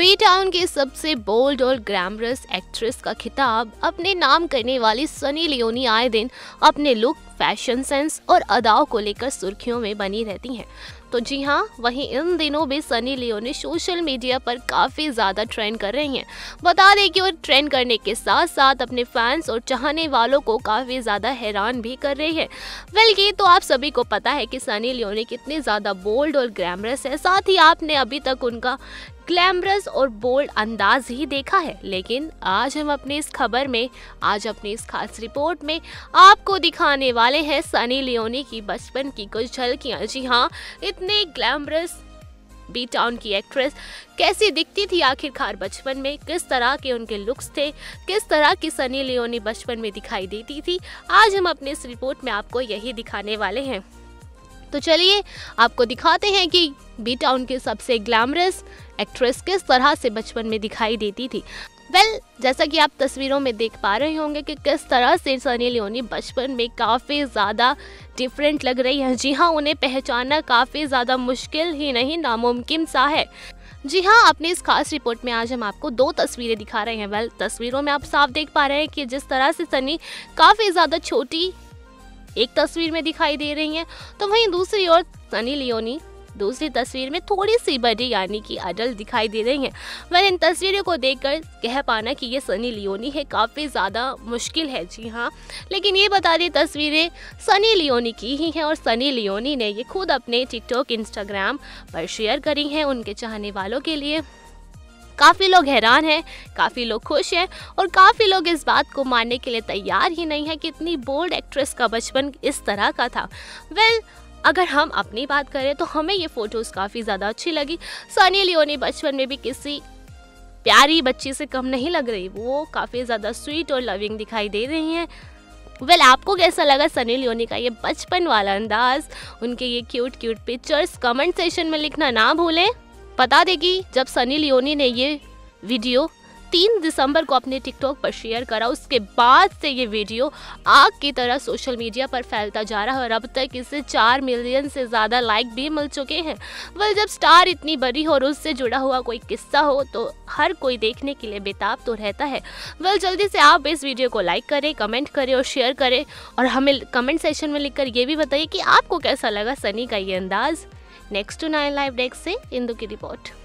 B town की सबसे bold और ग्लैमरस एक्ट्रेस का खिताब अपने नाम करने वाली सनी लियोनी आए दिन अपने लुक, फैशन सेंस और अदाओं को लेकर सुर्खियों में बनी रहती हैं। तो जी हाँ, वहीं इन दिनों भी सनी लियोनी सोशल मीडिया पर काफ़ी ज़्यादा ट्रेंड कर रही हैं। बता दें कि वो ट्रेंड करने के साथ साथ अपने फैंस और चाहने वालों को काफ़ी ज़्यादा हैरान भी कर रही है। वेल, ये तो आप सभी को पता है कि सनी लियोनी कितनी ज़्यादा बोल्ड और ग्लैमरस है। साथ ही आपने अभी तक उनका ग्लैमरस और बोल्ड अंदाज ही देखा है। लेकिन आज हम अपनी इस खबर में, आज अपनी इस खास रिपोर्ट में आपको दिखाने वाले हैं सनी लियोनी की बचपन की कुछ झलकियां। जी हाँ, इतने ग्लैमरस बी टाउन की एक्ट्रेस कैसी दिखती थी आखिरकार बचपन में, किस तरह के उनके लुक्स थे, किस तरह की सनी लियोनी बचपन में दिखाई देती थी। आज हम अपने इस रिपोर्ट में आपको यही दिखाने वाले हैं। तो चलिए आपको दिखाते हैं कि बी टाउन के सबसे ग्लैमरस एक्ट्रेस किस तरह से बचपन में दिखाई देती थी। वेल, जैसा कि आप तस्वीरों में देख पा रहे होंगे कि किस तरह से सनी लियोनी बचपन में काफ़ी ज़्यादा डिफरेंट लग रही है। जी हाँ, उन्हें पहचानना काफ़ी ज़्यादा मुश्किल ही नहीं, नामुमकिन सा है। जी हाँ, अपनी इस खास रिपोर्ट में आज हम आपको दो तस्वीरें दिखा रहे हैं। वेल, तस्वीरों में आप साफ देख पा रहे हैं कि जिस तरह से सनी काफ़ी ज़्यादा छोटी एक तस्वीर में दिखाई दे रही हैं, तो वहीं दूसरी ओर सनी लियोनी दूसरी तस्वीर में थोड़ी सी बड़ी यानी कि अडल्ट दिखाई दे रही हैं। वह इन तस्वीरों को देखकर कह पाना कि ये सनी लियोनी है काफ़ी ज़्यादा मुश्किल है। जी हाँ, लेकिन ये बता दें तस्वीरें सनी लियोनी की ही हैं और सनी लियोनी ने ये खुद अपने टिकटॉक, इंस्टाग्राम पर शेयर करी हैं उनके चाहने वालों के लिए। काफ़ी लोग हैरान हैं, काफ़ी लोग खुश हैं और काफ़ी लोग इस बात को मानने के लिए तैयार ही नहीं है कि इतनी बोल्ड एक्ट्रेस का बचपन इस तरह का था। वेल, अगर हम अपनी बात करें तो हमें ये फ़ोटोज़ काफ़ी ज़्यादा अच्छी लगी। सनी लियोनी बचपन में भी किसी प्यारी बच्ची से कम नहीं लग रही, वो काफ़ी ज़्यादा स्वीट और लविंग दिखाई दे रही हैं। वेल, आपको कैसा लगा सनी लियोनी का ये बचपन वाला अंदाज़, उनके ये क्यूट पिक्चर्स? कमेंट सेशन में लिखना ना भूलें। बता दें कि जब सनी लियोनी ने ये वीडियो 3 दिसंबर को अपने टिकटॉक पर शेयर करा, उसके बाद से ये वीडियो आग की तरह सोशल मीडिया पर फैलता जा रहा है और अब तक इसे 4 मिलियन से ज़्यादा लाइक भी मिल चुके हैं। वेल, जब स्टार इतनी बड़ी हो और उससे जुड़ा हुआ कोई किस्सा हो तो हर कोई देखने के लिए बेताब तो रहता है। वेल, जल्दी से आप इस वीडियो को लाइक करें, कमेंट करें और शेयर करें और हमें कमेंट सेक्शन में लिखकर ये भी बताइए कि आपको कैसा लगा सनी का ये अंदाज़। नेक्स्ट टू 9 लाइव डेस्क से इंदु की रिपोर्ट।